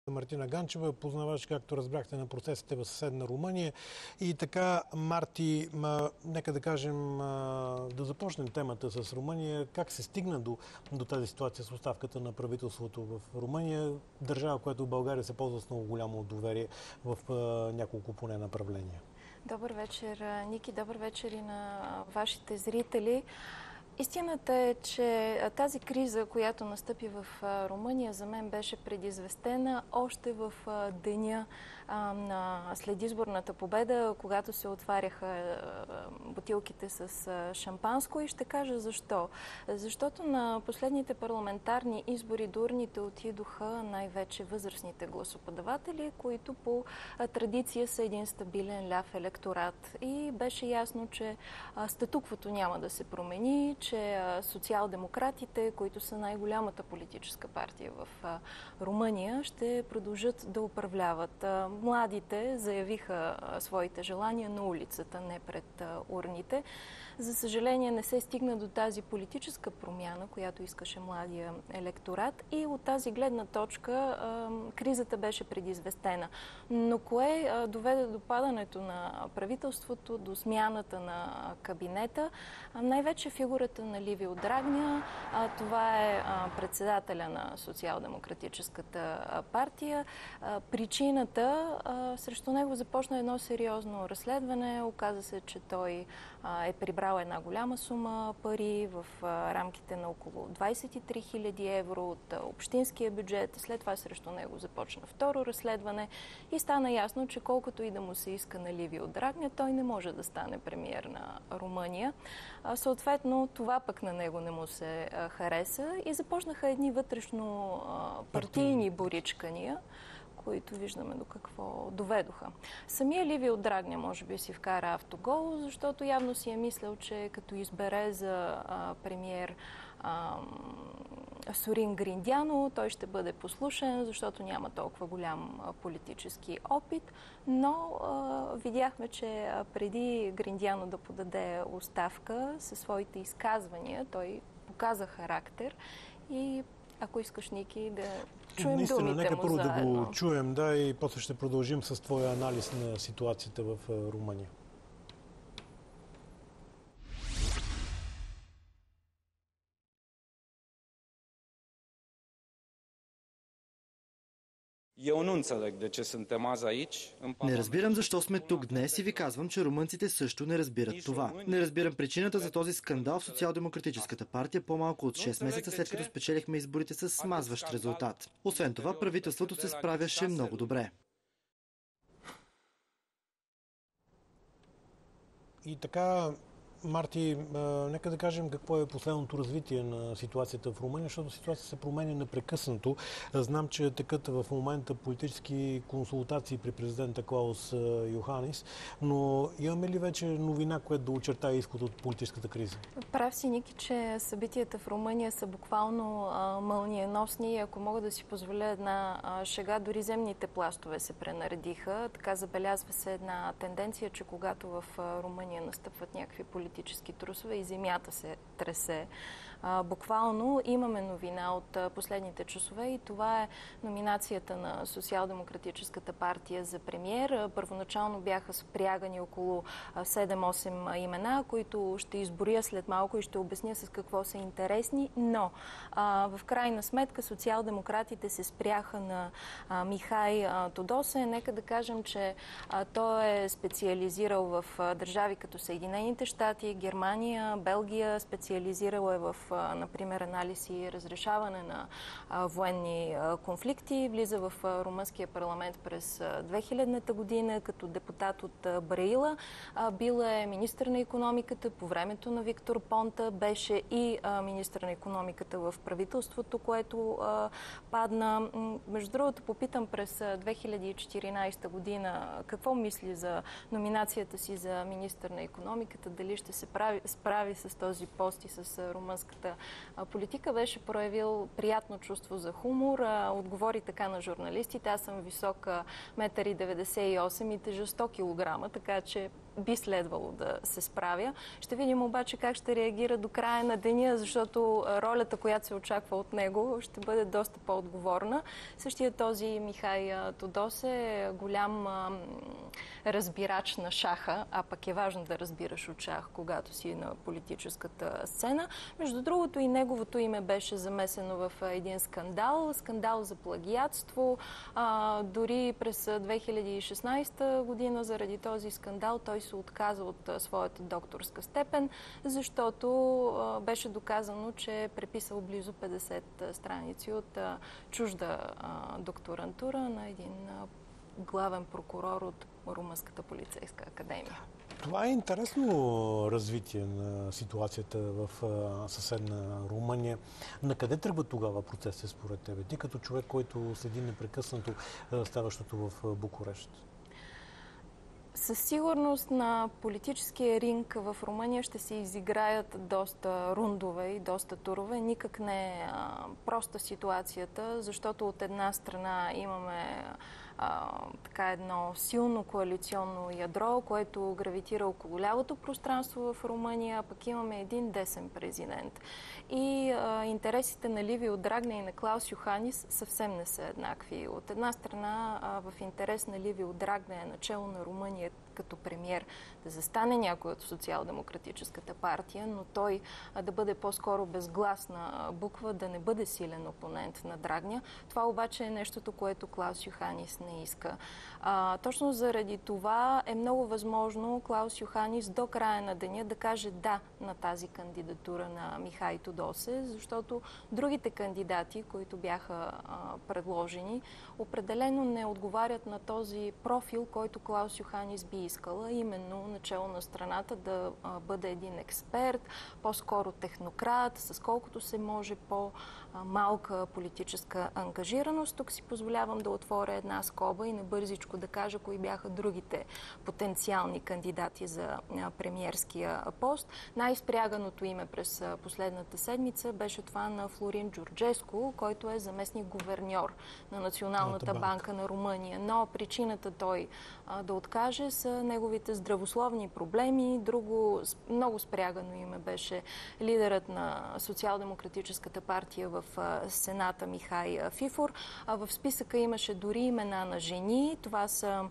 Мартина Ганчева, познаваш, както разбрахте, на процесите в съседна Румъния. И така, Марти, нека да кажем, да започнем темата с Румъния. Как се стигна до тази ситуация с оставката на правителството в Румъния, държава, която в България се ползва с много голямо доверие в няколко поне направления? Добър вечер, Ники. Добър вечер и на вашите зрители. Истината е, че тази криза, която настъпи в Румъния, за мен беше предизвестена още в деня на следизборната победа, когато се отваряха бутилките с шампанско, и ще кажа защо. Защото на последните парламентарни избори до урните отидоха най-вече възрастните гласоподаватели, които по традиция са един стабилен ляв електорат. И беше ясно, че статуквото няма да се промени, че социал-демократите, които са най-голямата политическа партия в Румъния, ще продължат да управляват. Младите заявиха своите желания на улицата, не пред урните. За съжаление не се стигна до тази политическа промяна, която искаше младия електорат, и от тази гледна точка кризата беше предизвестена. Но кое доведе до падането на правителството, до смяната на кабинета? Най-вече фигурата на Ливио Драгня. Това е председателя на Социал-демократическата партия. Причината, срещу него започна едно сериозно разследване. Оказа се, че той е прибрал една голяма сума пари в рамките на около 23 000 евро от общинския бюджет. След това срещу него започна второ разследване и стана ясно, че колкото и да му се иска на Ливио Драгня, той не може да стане премиер на Румъния. Съответно, това пък на него не му се хареса и започнаха едни вътрешно партийни боричкания, които виждаме до какво доведоха. Самия Ливио Драгня може би си вкара автогол, защото явно си е мислял, че като избере за премиер Сорин Гриндяно, той ще бъде послушен, защото няма толкова голям политически опит, но видяхме, че преди Гриндяно да подаде оставка със своите изказвания, той показа характер и ако искаш, Ники, да чуем думите нека му първо заедно. да го чуем, да, и после ще продължим с твоя анализ на ситуацията в Румъния. Eu nu înțeleg de ce suntem azi aici. Не разбирам защо сме тук днес и ви казвам, че румънците също не разбират това. Не разбирам причината за този скандал в Социал-демократическата партия по-малко от 6 месеца след като спечелихме изборите с смазващ резултат. Освен това, правителството се справяше много добре. И така, Марти, нека да кажем какво е последното развитие на ситуацията в Румъния, защото ситуацията се променя непрекъснато. Знам, че текат в момента политически консултации при президента Клаус Йоханис, но имаме ли вече новина, която да очертае изход от политическата криза? Прав си, Ники, че събитията в Румъния са буквално мълниеносни и ако мога да си позволя една шега, дори земните пластове се пренаредиха. Така забелязва се една тенденция, че когато в Румъния настъпват някакви политически трусове и земята се тресе. Буквално имаме новина от последните часове и това е номинацията на Социал-демократическата партия за премиер. Първоначално бяха спрягани около 7-8 имена, които ще изборя след малко и ще обясня с какво са интересни, но в крайна сметка социал-демократите се спряха на Михай Тодосе. Нека да кажем, че той е специализирал в държави като Съединените щати, Германия, Белгия, специализирал е в, например, анализ и разрешаване на военни конфликти. Влиза в румънския парламент през 2000-та година като депутат от Браила. Бил е министър на икономиката по времето на Виктор Понта. Беше и министър на икономиката в правителството, което падна. Между другото, попитам през 2014 година какво мисли за номинацията си за министър на икономиката, дали ще се справи с този пост и с румънската политика. Беше проявил приятно чувство за хумор. Отговори така на журналистите: аз съм висока 1,98 м и тежа 100 кг, така че би следвало да се справя. Ще видим обаче как ще реагира до края на деня, защото ролята, която се очаква от него, ще бъде доста по-отговорна. Същия този Михай Тодос е голям разбирач на шаха, а пък е важно да разбираш от шах, когато си на политическата сцена. Между другото и неговото име беше замесено в един скандал за плагиатство. Дори през 2016 година заради този скандал той се отказа от своята докторска степен, защото беше доказано, че е преписал близо 50 страници от чужда докторантура на един главен прокурор от Румънската полицейска академия. Това е интересно развитие на ситуацията в съседна Румъния. На къде тръгва тогава процесът според тебе? Ти като човек, който следи непрекъснато ставащото в Букурещ. Със сигурност на политическия ринг в Румъния ще се изиграят доста рундове и доста турове. Никак не е проста ситуацията, защото от една страна имаме така едно силно коалиционно ядро, което гравитира около лявото пространство в Румъния, а пък имаме един десен президент. И интересите на Ливио Драгня и на Клаус Йоханис съвсем не са еднакви. От една страна в интерес на Ливио Драгня е начало на Румъния като премиер да застане някой от социал-демократическата партия, но той да бъде по-скоро безгласна буква, да не бъде силен опонент на Драгня. Това обаче е нещото, което Клаус Йоханис не иска. Точно заради това е много възможно Клаус Йоханис до края на деня да каже да на тази кандидатура на Михай Тодосе, защото другите кандидати, които бяха предложени, определено не отговарят на този профил, който Клаус Йоханис би искала, именно начало на страната да бъде един експерт, по-скоро технократ, с колкото се може по-малка политическа ангажираност. Тук си позволявам да отворя една скоба и набързичко да кажа кои бяха другите потенциални кандидати за премиерския пост. Най-спряганото име през последната седмица беше това на Флорин Джорджеску, който е заместник-гуверньор на Националната банка на Румъния. Но причината той да откаже са неговите здравословни проблеми. Друго много спрягано име беше лидерът на Социал-демократическата партия в Сената Михай Фифор. В списъка имаше дори имена на жени. Това са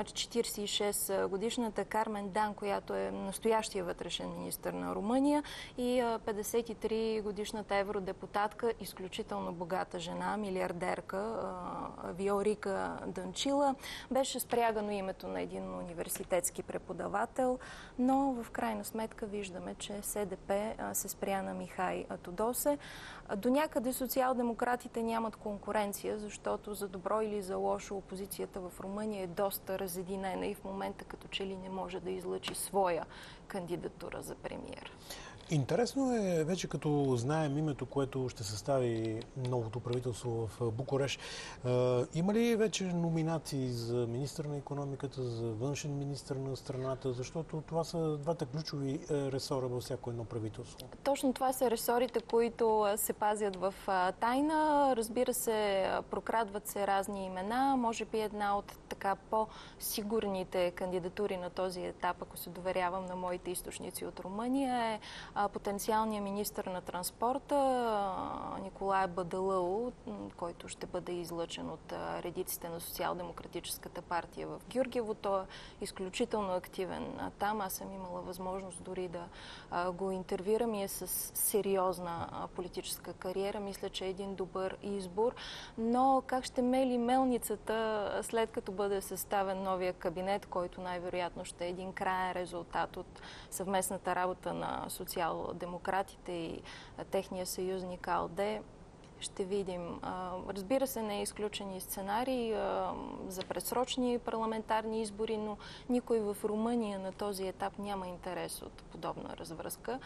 46-годишната Кармен Дан, която е настоящия вътрешен министър на Румъния, и 53-годишната евродепутатка, изключително богата жена, милиардерка Виорика Данчила. Беше спрягано името на един университетски преподавател, но в крайна сметка виждаме, че СДП се спря на Михай Тодосе. До някъде социал-демократите нямат конкуренция, защото за добро или за лошо опозицията в Румъния е доста разединена и в момента като че ли не може да излъчи своя кандидатура за премиер. Интересно е, вече като знаем името, което ще състави новото правителство в Букурещ, има ли вече номинации за министър на икономиката, за външен министър на страната, защото това са двата ключови ресора във всяко едно правителство? Точно това са ресорите, които се пазят в тайна. Разбира се, прокрадват се разни имена. Може би една от така по-сигурните кандидатури на този етап, ако се доверявам на моите източници от Румъния, е потенциалният министър на транспорта Николай Бадалъу, който ще бъде излъчен от редиците на Социал-демократическата партия в Гюргево. Той е изключително активен там. Аз съм имала възможност дори да го интервюрам и е с сериозна политическа кариера. Мисля, че е един добър избор. Но как ще мели мелницата, след като бъде съставен новия кабинет, който най-вероятно ще е един краен резултат от съвместната работа на социал-демократите и техния съюзник АЛДЕ, ще видим. Разбира се, не е изключен и сценарий за предсрочни парламентарни избори, но никой в Румъния на този етап няма интерес от подобна развръзка.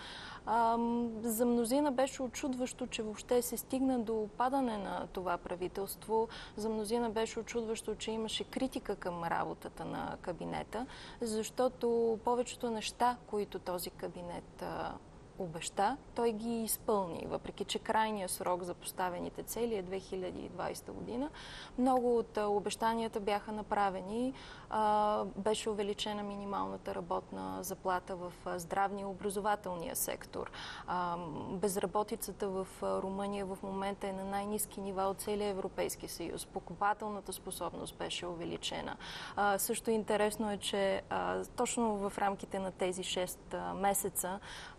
За мнозина беше очудващо, че въобще се стигна до падане на това правителство. За мнозина беше очудващо, че имаше критика към работата на кабинета, защото повечето неща, които този кабинет обеща, той ги изпълни. Въпреки че крайният срок за поставените цели е 2020 година, много от обещанията бяха направени. Беше увеличена минималната работна заплата в здравния и образователния сектор. Безработицата в Румъния в момента е на най-ниски нива от целия Европейски съюз. Покупателната способност беше увеличена. Също интересно е, че точно в рамките на тези 6 месеца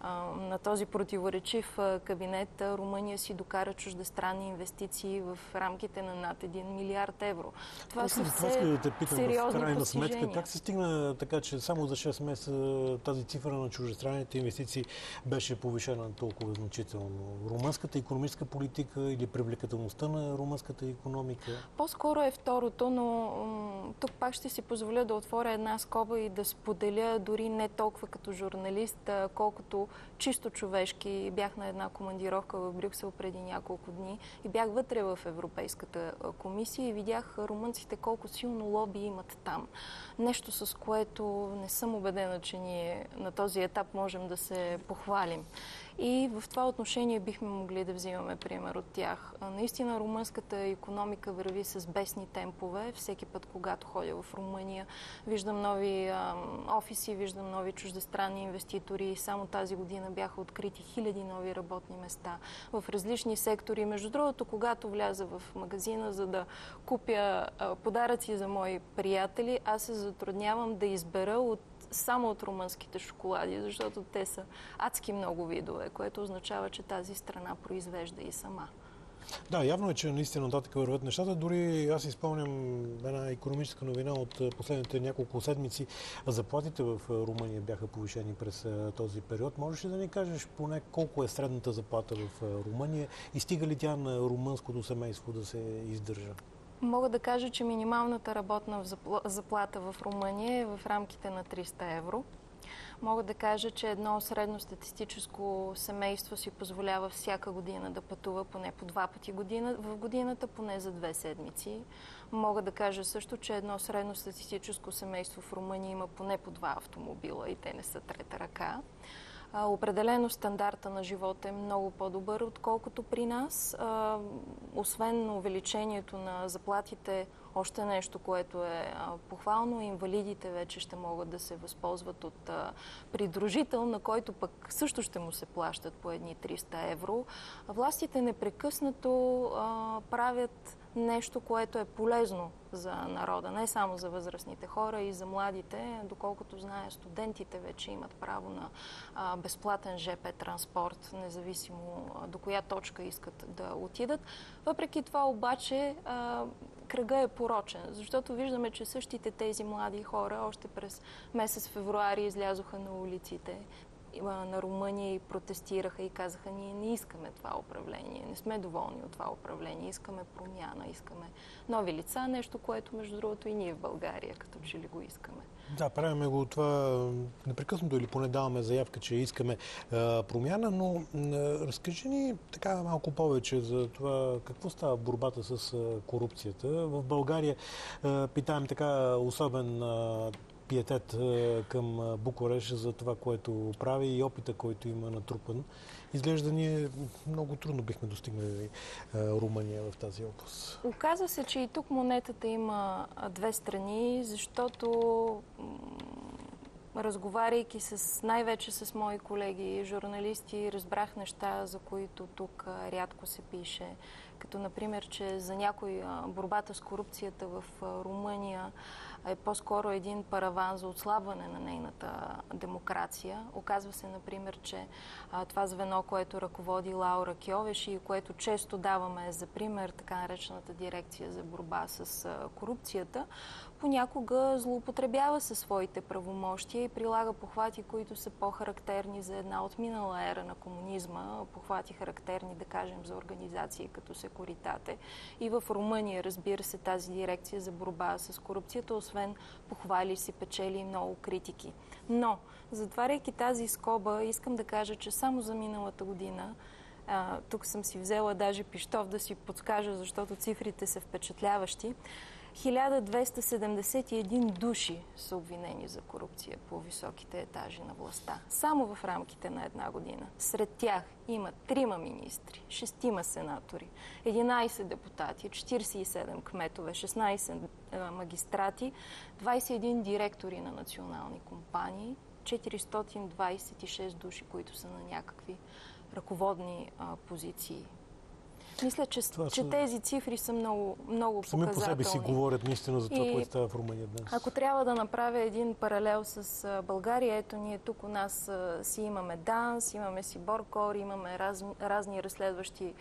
на този противоречив кабинет Румъния си докара чуждестранни инвестиции в рамките на над 1 милиард евро. Това са все сериозни постижения. Как се стигна така, че само за 6 месеца тази цифра на чуждестранните инвестиции беше повишена толкова значително? Румънската икономическа политика или привлекателността на румънската икономика? По-скоро е второто, но тук пак ще си позволя да отворя една скоба и да споделя дори не толкова като журналист, колкото чисто човешки. Бях на една командировка в Брюксел преди няколко дни и бях вътре в Европейската комисия и видях румънците колко силно лоби имат там. Нещо, с което не съм убедена, че ние на този етап можем да се похвалим. И в това отношение бихме могли да взимаме пример от тях. Наистина румънската икономика върви с бесни темпове. Всеки път, когато ходя в Румъния, виждам нови офиси, виждам нови чуждестранни инвеститори. Само тази година бяха открити хиляди нови работни места в различни сектори. Между другото, когато вляза в магазина, за да купя подаръци за мои приятели, аз се затруднявам да избера само от румънските шоколади, защото те са адски много видове, което означава, че тази страна произвежда и сама. Да, явно е, че наистина нататък върват нещата. Дори аз изпълням една икономическа новина от последните няколко седмици. Заплатите в Румъния бяха повишени през този период. Можеш ли да ни кажеш поне колко е средната заплата в Румъния и стига ли тя на румънското семейство да се издържа? Мога да кажа, че минималната работна заплата в Румъния е в рамките на 300 евро. Мога да кажа, че едно средностатистическо семейство си позволява всяка година да пътува поне по 2 пъти в годината, поне за 2 седмици. Мога да кажа също, че едно средностатистическо семейство в Румъния има поне по 2 автомобила и те не са трета ръка. Определено стандарта на живота е много по-добър, отколкото при нас. Освен увеличението на заплатите, още нещо, което е похвално, инвалидите вече ще могат да се възползват от придружител, на който пък също ще му се плащат по едни 300 евро. Властите непрекъснато правят нещо, което е полезно за народа, не само за възрастните хора и за младите. Доколкото зная, студентите вече имат право на безплатен ЖП транспорт, независимо до коя точка искат да отидат. Въпреки това обаче кръга е порочен, защото виждаме, че същите тези млади хора още през месец февруари излязоха на улиците на Румъния и протестираха и казаха: ние не искаме това управление, не сме доволни от това управление, искаме промяна, искаме нови лица, нещо, което между другото и ние в България като че ли го искаме. Да, правиме го това непрекъснато или поне даваме заявка, че искаме промяна, но разкажи ни така малко повече за това какво става в борбата с корупцията. В България питаем така особен пиетет към Букурещ за това, което прави и опита, който има натрупан. Изглежда ние много трудно бихме достигнали Румъния в тази област. Оказва се, че и тук монетата има две страни, защото разговаряйки най-вече с мои колеги журналисти, разбрах неща, за които тук рядко се пише. Като, например, че за някой борбата с корупцията в Румъния е по-скоро един параван за отслабване на нейната демокрация. Оказва се, например, че това звено, което ръководи Лаура Кьовеш и което често даваме за пример, така наречената дирекция за борба с корупцията, понякога злоупотребява със своите правомощия и прилага похвати, които са по-характерни за една отминала ера на комунизма, похвати характерни, да кажем, за организации като Секуритате. И в Румъния, разбира се, тази дирекция за борба с корупцията, освен похвали, си печели и много критики. Но, затваряйки тази скоба, искам да кажа, че само за миналата година, тук съм си взела даже пищов да си подскажа, защото цифрите са впечатляващи, 1271 души са обвинени за корупция по високите етажи на властта. Само в рамките на една година. Сред тях има 3 министри, 6 сенатори, 11 депутати, 47 кметове, 16 магистрати, 21 директори на национални компании, 426 души, които са на някакви ръководни позиции. Мисля, че тези цифри са много показателни. Сами по себе си говорят наистина за това, което става в Румъния днес. Ако трябва да направя един паралел с България, ето ние тук у нас си имаме ДАНС, имаме си БОРКОР, имаме разни разследващи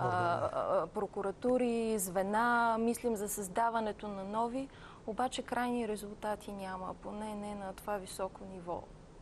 прокуратури, звена, мислим за създаването на нови, обаче крайни резултати няма, поне не на това високо ниво.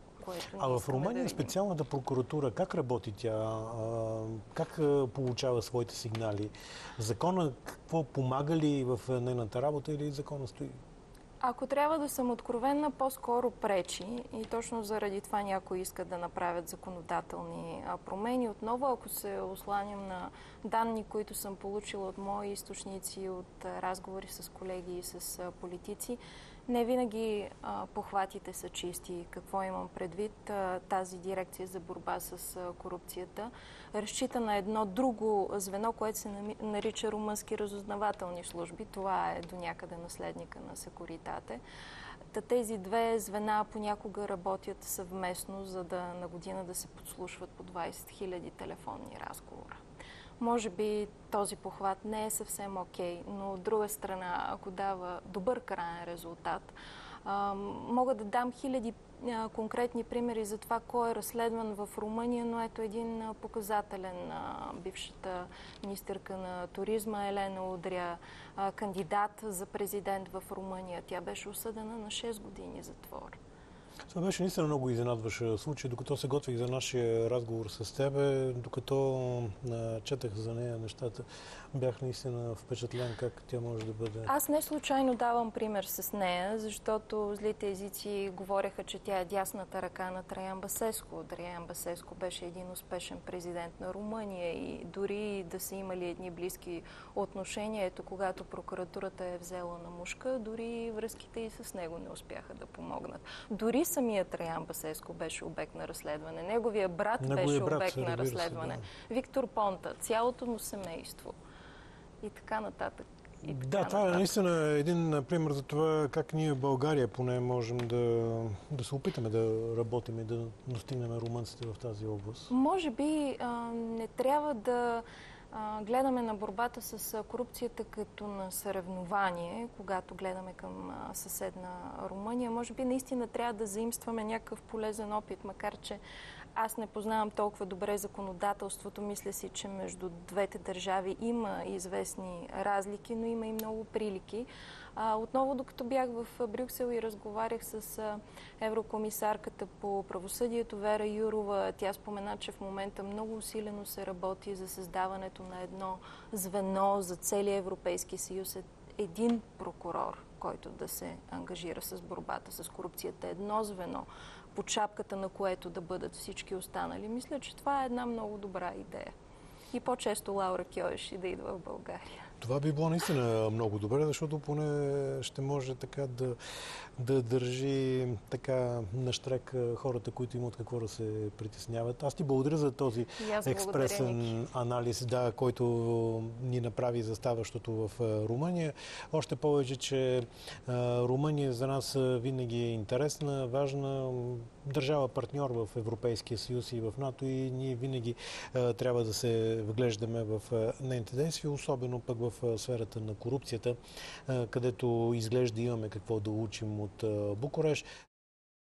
А в Румъния специалната прокуратура, как работи тя? Как получава своите сигнали? Закона какво помага ли в нейната работа или закона стои? Ако трябва да съм откровенна, по-скоро пречи и точно заради това някои искат да направят законодателни промени. Отново, ако се осланям на данни, които съм получила от мои източници, от разговори с колеги и с политици, не винаги похватите са чисти. Какво имам предвид? Тази дирекция за борба с корупцията разчита на едно друго звено, което се нарича румънски разузнавателни служби. Това е до някъде наследника на Секуритате. Тези две звена понякога работят съвместно, за да на година да се подслушват по 20 000 телефонни разговора. Може би този похват не е съвсем окей, но от друга страна, ако дава добър краен резултат, мога да дам хиляди конкретни примери за това кой е разследван в Румъния, но ето един показателен: бившата министърка на туризма Елена Удря, кандидат за президент в Румъния. Тя беше осъдена на 6 години затвор. Това беше наистина много изненадващ случай. Докато се готвих за нашия разговор с тебе, докато четах за нея нещата, бях наистина впечатлен как тя може да бъде. Аз не случайно давам пример с нея, защото злите езици говореха, че тя е дясната ръка на Траян Басеско. Траян Басеско беше един успешен президент на Румъния и дори да са имали едни близки отношения, ето когато прокуратурата е взела на мушка, дори връзките и с него не успяха да помогнат. Дори самият Траян Басеско беше обект на разследване. Неговия брат беше обект на разследване. Да. Виктор Понта, цялото му семейство и така нататък. Това е наистина един пример за това как ние в България поне можем да се опитаме да работим и да достигнем румънците в тази област. Може би не трябва да гледаме на борбата с корупцията като на съревнование, когато гледаме към съседна Румъния. Може би наистина трябва да заимстваме някакъв полезен опит, макар че аз не познавам толкова добре законодателството. Мисля си, че между двете държави има известни разлики, но има и много прилики. Отново, докато бях в Брюксел и разговарях с еврокомисарката по правосъдието Вера Юрова, тя спомена, че в момента много усилено се работи за създаването на едно звено за целия Европейски съюз, един прокурор, който да се ангажира с борбата с корупцията, едно звено, под шапката на което да бъдат всички останали. Мисля, че това е една много добра идея. И по-често Лаура Кьойш да идва в България. Това би било наистина много добре, защото поне ще може така да държи така на щрек хората, които имат какво да се притесняват. Аз ти благодаря за този експресен анализ, който ни направи за ставащото в Румъния. Още повече, че Румъния за нас винаги е интересна, важна държава партньор в Европейския съюз и в НАТО и ние винаги трябва да се вглеждаме в нейните действия, особено пък в сферата на корупцията, където изглежда имаме какво да учим от Букурещ.